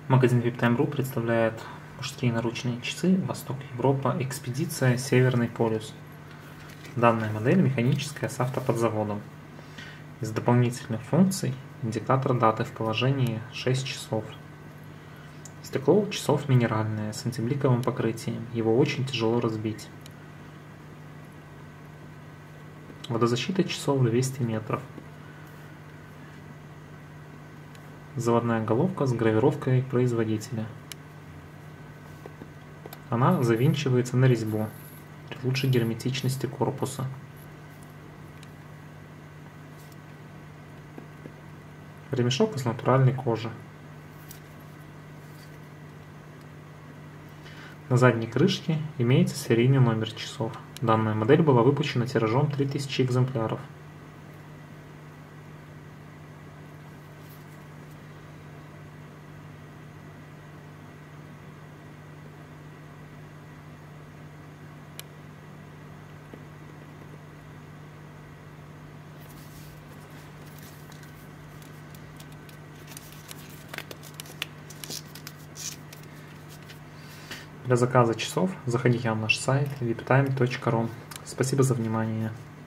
Магазин VIPTime.ru представляет мужские наручные часы Восток Европа Экспедиция Северный полюс. Данная модель механическая с автоподзаводом. Из дополнительных функций индикатор даты в положении 6 часов. Стекло у часов минеральное с антибликовым покрытием, его очень тяжело разбить. Водозащита часов 200 метров. Заводная головка с гравировкой производителя. Она завинчивается на резьбу для лучшей герметичности корпуса. Ремешок из натуральной кожи. На задней крышке имеется серийный номер часов. Данная модель была выпущена тиражом 3000 экземпляров. Для заказа часов заходите на наш сайт viptime.ru. Спасибо за внимание.